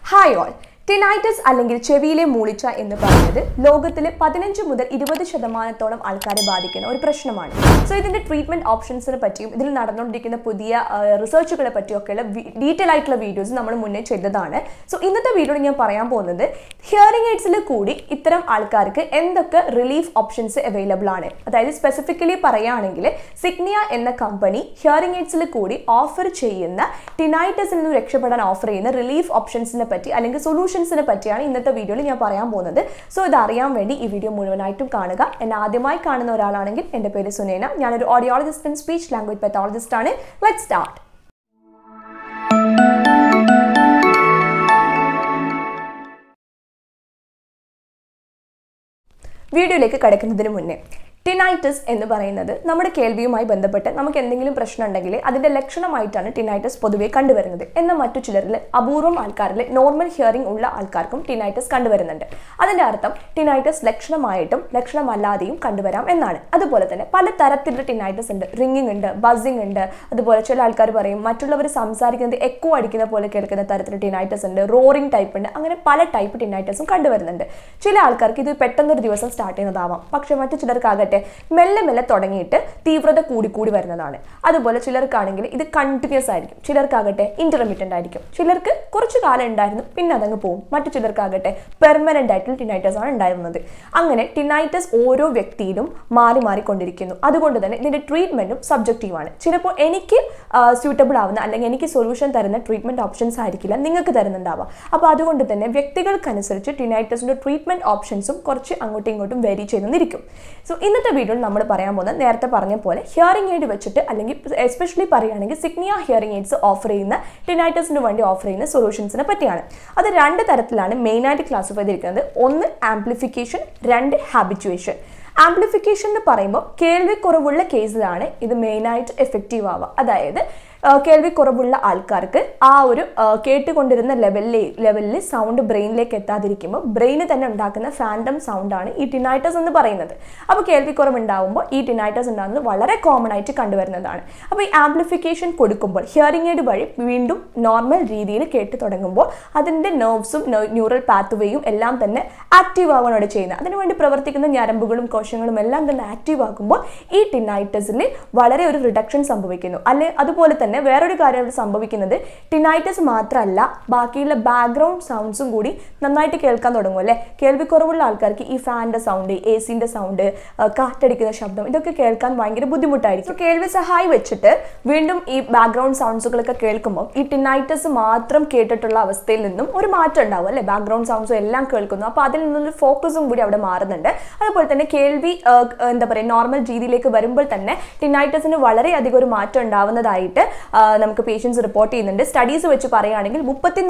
Hi all. Tinnitus അല്ലെങ്കിൽ ചെവിയിലെ മൂളിച്ച എന്ന് പറയുന്നത് ലോകത്തിലെ 15 മുതൽ 20% ആൾക്കാരെ ബാധിക്കുന്ന ഒരു പ്രശ്നമാണ്. സോ ഇതിന്റെ ട്രീറ്റ്മെന്റ് ഓപ്ഷൻസിനെ പറ്റിയും ഇതിൽ നടന്നുകൊണ്ടിരിക്കുന്ന പുതിയ റിസർച്ചുകളെ പറ്റിയൊക്കെയുള്ള ഡീറ്റെയിൽ ആയിട്ടുള്ള വീഡിയോസ് നമ്മൾ മുന്നേ ചെയ്തതാണ്. സോ ഇന്നത്തെ വീഡിയോയിൽ ഞാൻ പറയാൻ പോകുന്നത് ഹിയറിംഗ് എയ്ഡ്സിൽ കൂടി ഇത്തരം ആൾക്കാർക്ക് എന്തൊക്കെ റിലീഫ് ഓപ്ഷൻസ് അവൈലബിൾ ആണ്. അതായത് സ്പെസിഫിക്കലി പറയുകയാണെങ്കിൽ സിഗ്നിയ എന്ന കമ്പനി ഹിയറിംഗ് എയ്ഡ്സിൽ കൂടി ഓഫർ ചെയ്യുന്ന ടിനൈറ്റസിൽ നിന്ന് രക്ഷപ്പെടാൻ ഓഫർ ചെയ്യുന്ന റിലീഫ് ഓപ്ഷൻസിനെ പറ്റി അല്ലെങ്കിൽ സൊല്യൂഷൻ പറ്റിയാണ് ഇന്നത്തെ വീഡിയോയിൽ ഞാൻ പറയാൻ പോകുന്നത്. സോ ഇത് അറിയാൻ വേണ്ടി ഈ വീഡിയോ മുഴുവനായിട്ടും കാണുക. എന്നെ ആദ്യമായി കാണുന്ന ഒരാളാണെങ്കിൽ എൻ്റെ പേര് സുനൈന. ഞാനൊരു audiologist and speech language pathologist ആണ്. Let's start. വീഡിയോയിലേക്ക് കടക്കുന്നതിന് മുന്നേ ടിനൈറ്റസ് എന്ന് പറയുന്നത് നമ്മുടെ കേൾവിയുമായി ബന്ധപ്പെട്ട് നമുക്ക് എന്തെങ്കിലും പ്രശ്നം ഉണ്ടെങ്കിൽ അതിൻ്റെ ലക്ഷണമായിട്ടാണ് ടിനൈറ്റസ് പൊതുവെ കണ്ടുവരുന്നത്. എന്നാൽ മറ്റു ചിലരിൽ അപൂർവം ആൾക്കാരിൽ നോർമൽ ഹിയറിംഗ് ഉള്ള ആൾക്കാർക്കും ടിനൈറ്റസ് കണ്ടുവരുന്നുണ്ട്. അതിൻ്റെ അർത്ഥം ടിനൈറ്റസ് ലക്ഷണമായിട്ടും ലക്ഷണമല്ലാതെയും കണ്ടുവരാം എന്നാണ്. അതുപോലെ തന്നെ പല തരത്തിലുള്ള ടിനൈറ്റസ് ഉണ്ട്. റിംഗിങ് ഉണ്ട്, ബസിങ് ഉണ്ട്. അതുപോലെ ചില ആൾക്കാർ പറയും മറ്റുള്ളവർ സംസാരിക്കുന്നത് എക്കോ അടിക്കുന്ന പോലെ കേൾക്കുന്ന തരത്തിൽ ടിനൈറ്റസ് ഉണ്ട്, റോറിംഗ് ടൈപ്പ് ഉണ്ട്. അങ്ങനെ പല ടൈപ്പ് ടിനൈറ്റസും കണ്ടുവരുന്നുണ്ട്. ചില ആൾക്കാർക്ക് ഇത് പെട്ടെന്നൊരു ദിവസം സ്റ്റാർട്ട് ചെയ്യുന്നതാവാം. പക്ഷെ മറ്റു ചിലർക്കാകട്ടെ മെല്ലെ മെല്ലെ തുടങ്ങിയിട്ട് തീവ്രത കൂടി വരുന്നതാണ്. അതുപോലെ ചിലർക്കാണെങ്കിൽ ഇത് കണ്ടിന്യൂസ് ആയിരിക്കും, ചിലർക്കാകട്ടെ ഇന്റർമിറ്റന്റ് ആയിരിക്കും, ചിലർക്ക് കുറച്ചു കാലം ഉണ്ടായിരുന്നു പിന്നെ അതങ്ങ് പോകും. മറ്റു ചിലർക്കാകട്ടെ പെർമനന്റ് ആയിട്ടുള്ള ടിനൈറ്റസ് ആണ് ഉണ്ടായിരുന്നത്. അങ്ങനെ ടിനൈറ്റസ് ഓരോ വ്യക്തിയിലും മാറിക്കൊണ്ടിരിക്കുന്നു. അതുകൊണ്ട് തന്നെ ഇതിന്റെ ട്രീറ്റ്മെന്റും സബ്ജക്റ്റീവാണ്. ചിലപ്പോൾ എനിക്ക് സ്യൂട്ടബിൾ ആവുന്ന അല്ലെങ്കിൽ എനിക്ക് സൊല്യൂഷൻ തരുന്ന ട്രീറ്റ്മെന്റ് ഓപ്ഷൻസ് ആയിരിക്കില്ല നിങ്ങൾക്ക് തരുന്നുണ്ടാവുക. അപ്പോൾ അതുകൊണ്ട് തന്നെ വ്യക്തികൾക്കനുസരിച്ച് ടിനൈറ്റസിന്റെ ട്രീറ്റ്മെന്റ് ഓപ്ഷൻസും കുറച്ച് അങ്ങോട്ടും ഇങ്ങോട്ടും വേരി ചെയ്തിരിക്കും. സോ ഇന്നത്തെ വീഡിയോയിൽ നമ്മൾ പറയാൻ പോകുന്നത് നേരത്തെ പറഞ്ഞ പോലെ ഹിയറിംഗ് എയ്ഡ് വെച്ചിട്ട് അല്ലെങ്കിൽ എസ്പെഷ്യലി പറയുകയാണെങ്കിൽ സിഗ്നിയ ഹിയറിംഗ് എയ്ഡ്സ് ഓഫർ ചെയ്യുന്ന ടിനൈറ്റസിന് വേണ്ടി ഓഫർ ചെയ്യുന്ന സൊല്യൂഷൻസിനെ പറ്റിയാണ്. അത് രണ്ട് തരത്തിലാണ് മെയിനായിട്ട് ക്ലാസിഫൈ ചെയ്തിരിക്കുന്നത്. ഒന്ന് ആംപ്ലിഫിക്കേഷൻ, രണ്ട് ഹാബിറ്റുവേഷൻ. ആംപ്ലിഫിക്കേഷൻ എന്ന് പറയുമ്പോൾ കേൾവിക്കുറവുള്ള കേസിലാണ് ഇത് മെയിനായിട്ട് എഫക്റ്റീവ് ആവുക. അതായത് കേൾവിക്കുറവുള്ള ആൾക്കാർക്ക് ആ ഒരു കേട്ടുകൊണ്ടിരുന്ന ലെവലിൽ സൗണ്ട് ബ്രെയിനിലേക്ക് എത്താതിരിക്കുമ്പോൾ ബ്രെയിന് തന്നെ ഉണ്ടാക്കുന്ന ഫാൻഡം സൗണ്ടാണ് ഈ ടിനൈറ്റസ് എന്ന് പറയുന്നത്. അപ്പോൾ കേൾവിക്കുറവ് ഉണ്ടാകുമ്പോൾ ഈ ടിനൈറ്റസ് ഉണ്ടാകുന്നത് വളരെ കോമൺ ആയിട്ട് കണ്ടുവരുന്നതാണ്. അപ്പോൾ ഈ ആംപ്ലിഫിക്കേഷൻ കൊടുക്കുമ്പോൾ ഹിയറിംഗ് എയ്ഡ് വഴി വീണ്ടും നോർമൽ രീതിയിൽ കേട്ട് തുടങ്ങുമ്പോൾ അതിൻ്റെ നെർവ്സും ന്യൂറൽ പാത്വേയും എല്ലാം തന്നെ ആക്റ്റീവ് ആവുകയാണ് ചെയ്യുന്നത്. അതിനുവേണ്ടി പ്രവർത്തിക്കുന്ന ഞരമ്പുകളും കോശങ്ങളും എല്ലാം തന്നെ ആക്റ്റീവ് ആകുമ്പോൾ ഈ ടിനൈറ്റസിൽ വളരെ ഒരു റിഡക്ഷൻ സംഭവിക്കുന്നു. അതുപോലെ തന്നെ വേറൊരു കാര്യം സംഭവിക്കുന്നത് ടിനൈറ്റസ് മാത്രമല്ല ബാക്കിയുള്ള ബാക്ക്ഗ്രൗണ്ട് സൗണ്ട്സും കൂടി നന്നായിട്ട് കേൾക്കാൻ തുടങ്ങും. അല്ലെ, കേൾവിക്കുറവുള്ള ആൾക്കാർക്ക് ഈ ഫാനിന്റെ സൗണ്ട്, എസിന്റെ സൗണ്ട്, കാറ്റടിക്കുന്ന ശബ്ദം ഇതൊക്കെ കേൾക്കാൻ ഭയങ്കര ബുദ്ധിമുട്ടായിരിക്കും. കേൾവി സഹായി വെച്ചിട്ട് വീണ്ടും ഈ ബാക്ക്ഗ്രൗണ്ട് സൗണ്ട്സുകളൊക്കെ കേൾക്കുമ്പോൾ ഈ ടിനൈറ്റസ് മാത്രം കേട്ടിട്ടുള്ള അവസ്ഥയിൽ നിന്നും ഒരു മാറ്റം ഉണ്ടാവും. അല്ലെ, ബാക്ക്ഗ്രൗണ്ട് സൗണ്ട്സും എല്ലാം കേൾക്കുന്നു. അപ്പോൾ അതിൽ നിന്നൊരു ഫോക്കസും കൂടി അവിടെ മാറുന്നുണ്ട്. അതുപോലെ തന്നെ കേൾവി നോർമൽ രീതിയിലേക്ക് വരുമ്പോൾ തന്നെ ടിനൈറ്റസിന് വളരെയധികം ഒരു മാറ്റം ഉണ്ടാവുന്നതായിട്ട് നമുക്ക് പേഷ്യൻസ് റിപ്പോർട്ട് ചെയ്യുന്നുണ്ട്. സ്റ്റഡീസ് വെച്ച് പറയുകയാണെങ്കിൽ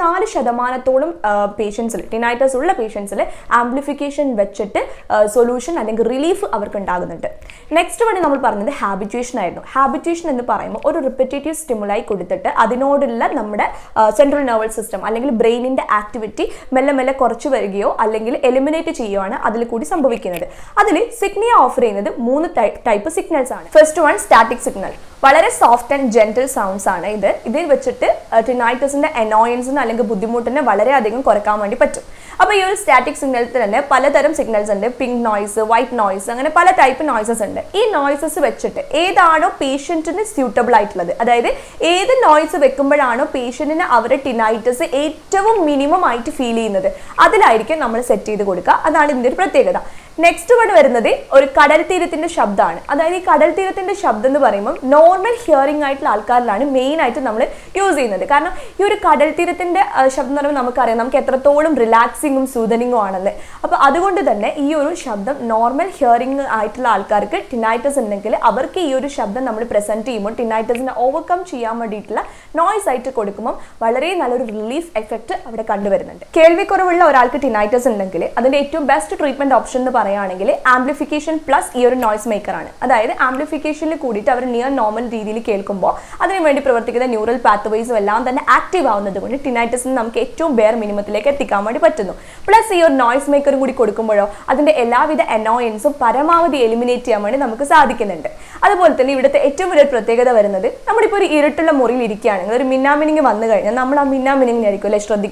34% പേഷ്യൻസിൽ ടിനൈറ്റസ് ഉള്ള പേഷ്യൻസിൽ ആംപ്ലിഫിക്കേഷൻ വെച്ചിട്ട് സൊല്യൂഷൻ അല്ലെങ്കിൽ റിലീഫ് അവർക്ക് ഉണ്ടാകുന്നുണ്ട്. നെക്സ്റ്റ് വഴി നമ്മൾ പറഞ്ഞത് ഹാബിറ്റുവേഷൻ ആയിരുന്നു. ഹാബിറ്റുവേഷൻ എന്ന് പറയുമ്പോൾ ഒരു റിപ്പറ്റേറ്റീവ് സ്റ്റിമുലൈ കൊടുത്തിട്ട് അതിനോടുള്ള നമ്മുടെ സെൻട്രൽ നെർവസ് സിസ്റ്റം അല്ലെങ്കിൽ ബ്രെയിനിന്റെ ആക്ടിവിറ്റി മെല്ലെ മെല്ലെ കുറച്ച് വരികയോ അല്ലെങ്കിൽ എലിമിനേറ്റ് ചെയ്യുകയാണ് അതിൽ കൂടി സംഭവിക്കുന്നത്. അതിൽ സിഗ്നിയ ഓഫർ ചെയ്യുന്നത് 3 ടൈപ്പ് സിഗ്നൽസ് ആണ്. First one static signal. വളരെ സോഫ്റ്റ് ആൻഡ് ജെന്റിൽ സൗണ്ട്സ് ആണ് ഇത്. ഇതിൽ വെച്ചിട്ട് ടിനൈറ്റസിന്റെ അനോയൻസിന് അല്ലെങ്കിൽ ബുദ്ധിമുട്ടിനെ വളരെയധികം കുറയ്ക്കാൻ വേണ്ടി പറ്റും. അപ്പോൾ ഈ ഒരു സ്റ്റാറ്റിക് സിഗ്നലിൽ തന്നെ പലതരം സിഗ്നൽസ് ഉണ്ട്. പിങ്ക് നോയ്സ്, വൈറ്റ് നോയ്സ്, അങ്ങനെ പല ടൈപ്പ് നോയ്സസ് ഉണ്ട്. ഈ നോയ്സസ് വെച്ചിട്ട് ഏതാണോ പേഷ്യന്റിന് സ്യൂട്ടബിൾ ആയിട്ടുള്ളത്, അതായത് ഏത് നോയ്സ് വെക്കുമ്പോഴാണോ പേഷ്യന്റിന് അവരുടെ ടിനൈറ്റസ് ഏറ്റവും മിനിമം ആയിട്ട് ഫീൽ ചെയ്യുന്നത് അതിലായിരിക്കും നമ്മൾ സെറ്റ് ചെയ്ത് കൊടുക്കുക. അതാണ് ഇതിന്റെ ഒരു പ്രത്യേകത. നെക്സ്റ്റ് വൺ വരുന്നത് ഒരു കടൽ തീരത്തിന്റെ ശബ്ദമാണ്. അതായത് ഈ കടൽ തീരത്തിന്റെ ശബ്ദം എന്ന് പറയുമ്പോൾ നോർമൽ ഹിയറിംഗ് ആയിട്ടുള്ള ആൾക്കാരിലാണ് മെയിൻ ആയിട്ട് നമ്മൾ യൂസ് ചെയ്യുന്നത്. കാരണം ഈ ഒരു കടൽ തീരത്തിന്റെ ശബ്ദം എന്ന് പറയുമ്പോൾ നമുക്കറിയാം നമുക്ക് എത്രത്തോളം റിലാക്സിങ്ങും സൂതനിങ്ങും ആണെന്ന്. അപ്പോൾ അതുകൊണ്ട് തന്നെ ഈ ഒരു ശബ്ദം നോർമൽ ഹിയറിംഗ് ആയിട്ടുള്ള ആൾക്കാർക്ക് ടിനൈറ്റസ് ഉണ്ടെങ്കിൽ അവർക്ക് ഈ ഒരു ശബ്ദം നമ്മൾ പ്രസന്റ് ചെയ്യുമ്പോൾ ടിനൈറ്റസിനെ ഓവർകം ചെയ്യാൻ വേണ്ടിയിട്ടുള്ള നോയ്സ് ആയിട്ട് കൊടുക്കുമ്പോൾ വളരെ നല്ലൊരു റിലീഫ് എഫക്റ്റ് അവിടെ കണ്ടുവരുന്നുണ്ട്. കേൾവിക്കുറവുള്ള ഒരാൾക്ക് ടിനൈറ്റസ് ഉണ്ടെങ്കിൽ അതിന്റെ ഏറ്റവും ബെസ്റ്റ് ട്രീറ്റ്മെന്റ് ഓപ്ഷൻ എന്ന് പറയുകയാണെങ്കിൽ ആംപ്ലിഫിക്കേഷൻ പ്ലസ് ഈ ഒരു നോയ്സ് മേക്കർ ആണ്. അതായത് ആംപ്ലിഫിക്കേഷനിൽ കൂടിയിട്ട് അവർ നിയർ നോർമൽ രീതിയിൽ കേൾക്കുമ്പോൾ അതിനുവേണ്ടി പ്രവർത്തിക്കുന്ന ന്യൂറൽ പാത്വേസും എല്ലാം തന്നെ ആക്റ്റീവ് ആവുന്നത് കൊണ്ട് ടിനൈറ്റസിന് നമുക്ക് ഏറ്റവും ബെയർ മിനിമത്തിലേക്ക് എത്തിക്കാൻ വേണ്ടി പറ്റുന്നു. പ്ലസ് ഈ ഒരു നോയ്സ് മേക്കറും കൂടി കൊടുക്കുമ്പോഴോ അതിന്റെ എല്ലാവിധ അനോയൻസും പരമാവധി എലിമിനേറ്റ് ചെയ്യാൻ വേണ്ടി നമുക്ക് സാധിക്കുന്നുണ്ട്. അതുപോലെ തന്നെ ഇവിടുത്തെ ഏറ്റവും വലിയ പ്രത്യേകത വരുന്നത് നമ്മളിപ്പോൾ ഒരു ഇരുട്ടുള്ള മുറിയിൽ ഇരിക്കുകയാണെങ്കിൽ ഒരു മിന്നാമിനിങ് വന്നു കഴിഞ്ഞാൽ നമ്മൾ ആ മിന്നാമിനിങ്ങിനായിരിക്കും അല്ലെ ശ്രദ്ധിക്കുക.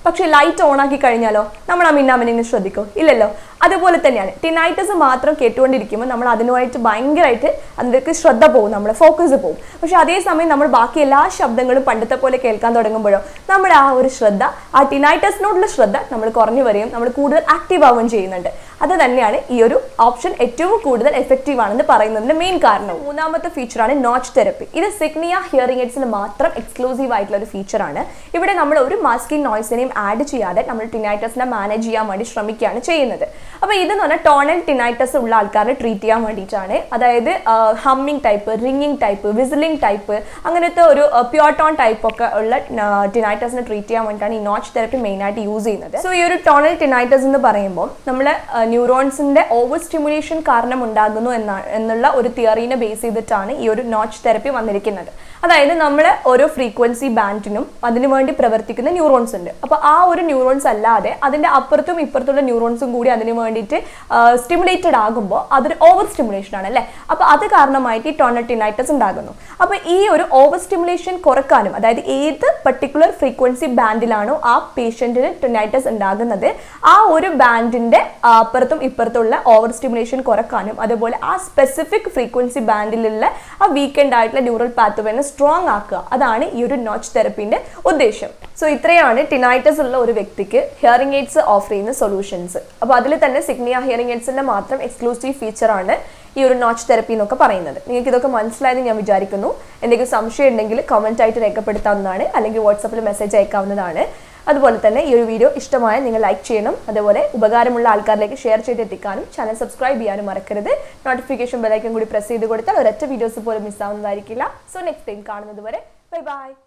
പക്ഷേ ലൈറ്റ് ഓൺ ആക്കി കഴിഞ്ഞാലോ നമ്മൾ ആ മിന്നാമിനിങ്ങിനെ ശ്രദ്ധിക്കോ? ഇല്ലല്ലോ. അതുപോലെ തന്നെയാണ് ടിനൈറ്റസ് മാത്രം കേട്ടുകൊണ്ടിരിക്കുമ്പോൾ നമ്മൾ അതിനുമായിട്ട് ഭയങ്കരമായിട്ട് അതിലേക്ക് ശ്രദ്ധ പോകും, നമ്മുടെ ഫോക്കസ് പോകും. പക്ഷെ അതേസമയം നമ്മൾ ബാക്കി എല്ലാ ശബ്ദങ്ങളും പണ്ടത്തെ പോലെ കേൾക്കാൻ തുടങ്ങുമ്പോഴോ നമ്മുടെ ആ ഒരു ശ്രദ്ധ, ആ ടിനൈറ്റസിനോടുള്ള ശ്രദ്ധ നമ്മൾ കുറഞ്ഞു വരികയും നമ്മൾ കൂടുതൽ ആക്റ്റീവ് ആവുകയും ചെയ്യുന്നുണ്ട്. അത് തന്നെയാണ് ഈ ഒരു ഓപ്ഷൻ ഏറ്റവും കൂടുതൽ എഫക്റ്റീവ് ആണെന്ന് പറയുന്നതിന്റെ മെയിൻ കാരണം. മൂന്നാമത്തെ ഫീച്ചറാണ് നോച്ച് തെറപ്പി. ഇത് സിഗ്നിയ ഹിയറിംഗ് എയ്ഡ്സിന് മാത്രം എക്സ്ക്ലൂസീവ് ആയിട്ടുള്ള ഒരു ഫീച്ചറാണ്. ഇവിടെ നമ്മൾ ഒരു മാസ്കിംഗ് നോയ്സിനെയും ആഡ് ചെയ്യാതെ നമ്മൾ ടിനൈറ്റസിനെ മാനേജ് ചെയ്യാൻ വേണ്ടി ശ്രമിക്കുകയാണ് ചെയ്യുന്നത്. അപ്പോൾ ഇതെന്ന് പറഞ്ഞാൽ ടോണൽ ടിനൈറ്റസ് ഉള്ള ആൾക്കാരെ ട്രീറ്റ് ചെയ്യാൻ വേണ്ടിയിട്ടാണ്. അതായത് humming type, ringing type, whistling type, അങ്ങനത്തെ ഒരു പ്യുവർ ടോൺ ടൈപ്പ് ഒക്കെ ഉള്ള ടിനൈറ്റസിനെ ട്രീറ്റ് ചെയ്യാൻ വേണ്ടിയിട്ടാണ് ഈ നോച്ച് തെറപ്പി മെയിനായിട്ട് യൂസ് ചെയ്യുന്നത്. സോ ഈ ഒരു ടോണൽ ടിനൈറ്റസ് എന്ന് പറയുമ്പോൾ നമ്മൾ ന്യൂറോൺസിന്റെ ഓവർ സ്റ്റിമുലേഷൻ കാരണം ഉണ്ടാകുന്നു എന്നുള്ള ഒരു തിയറീനെ ബേസ് ചെയ്തിട്ടാണ് ഈ ഒരു നോച്ച് തെറപ്പി വന്നിരിക്കുന്നത്. അതായത് നമ്മൾ ഓരോ ഫ്രീക്വൻസി ബാൻഡിനും അതിനു വേണ്ടി പ്രവർത്തിക്കുന്ന ന്യൂറോൺസ് ഉണ്ട്. അപ്പോൾ ആ ഒരു ന്യൂറോൺസ് അല്ലാതെ അതിന്റെ അപ്പുറത്തും ഇപ്പുറത്തുള്ള ന്യൂറോൺസും കൂടി അതിന് വേണ്ടിയിട്ട് സ്റ്റിമുലേറ്റഡ് ആകുമ്പോൾ അതൊരു ഓവർ സ്റ്റിമുലേഷൻ ആണ് അല്ലേ. അപ്പോൾ അത് കാരണമായിട്ട് ഈ ടോണൽ ടിനൈറ്റസ് ഉണ്ടാകുന്നു. അപ്പോൾ ഈ ഒരു ഓവർ സ്റ്റിമുലേഷൻ കുറക്കാനും, അതായത് ഏത് പർട്ടിക്കുലർ ഫ്രീക്വൻസി ബാൻഡിലാണോ ആ പേഷ്യന്റിന് ടിനൈറ്റസ് ഉണ്ടാകുന്നത് ആ ഒരു ബാൻഡിന്റെ അപ്പുറത്തും ഇപ്പുറത്തുള്ള ഓവർ സ്റ്റിമുലേഷൻ കുറക്കാനും, അതുപോലെ ആ സ്പെസിഫിക് ഫ്രീക്വൻസി ബാൻഡിലുള്ള ആ വീക്കെൻഡ് ആയിട്ടുള്ള ന്യൂറൽ പാത്വേനെ സ്ട്രോങ് ആക്കുക. അതാണ് ഈ ഒരു നോച്ച് തെറപ്പിന്റെ ഉദ്ദേശം. സോ ഇത്രയാണ് ടിനൈറ്റസ് ഉള്ള ഒരു വ്യക്തിക്ക് ഹിയറിംഗ് എയ്ഡ്സ് ഓഫർ ചെയ്യുന്ന സൊല്യൂഷൻസ്. അപ്പോൾ അതിൽ തന്നെ സിഗ്നിയ ഹിയറിംഗ് എയ്ഡ്സിന്റെ മാത്രം എക്സ്ക്ലൂസീവ് ഫീച്ചറാണ് ഈ ഒരു നോച്ച് തെറപ്പി എന്നൊക്കെ പറയുന്നത്. നിങ്ങൾക്ക് ഇതൊക്കെ മനസ്സിലായെന്ന് ഞാൻ വിചാരിക്കുന്നു. എന്തെങ്കിലും സംശയം ഉണ്ടെങ്കിൽ കമന്റ് ആയിട്ട് രേഖപ്പെടുത്താവുന്നതാണ്, അല്ലെങ്കിൽ വാട്സാപ്പിൽ മെസ്സേജ് അയക്കാവുന്നതാണ്. അതുപോലെ തന്നെ ഈ ഒരു വീഡിയോ ഇഷ്ടമായ നിങ്ങൾ ലൈക്ക് ചെയ്യണം. അതുപോലെ ഉപകാരമുള്ള ആൾക്കാരിലേക്ക് ഷെയർ ചെയ്തെത്തിക്കാനും ചാനൽ സബ്സ്ക്രൈബ് ചെയ്യാനും മറക്കരുത്. നോട്ടിഫിക്കേഷൻ ബെൽ ഐക്കൺ കൂടി പ്രസ് ചെയ്ത് കൊടുത്താൽ ഒരൊറ്റ വീഡിയോസ് പോലും മിസ്സാവുന്നതായിരിക്കില്ല. സോ നെക്സ്റ്റ് ടൈം കാണുന്നത് വരെ ബൈ ബൈ.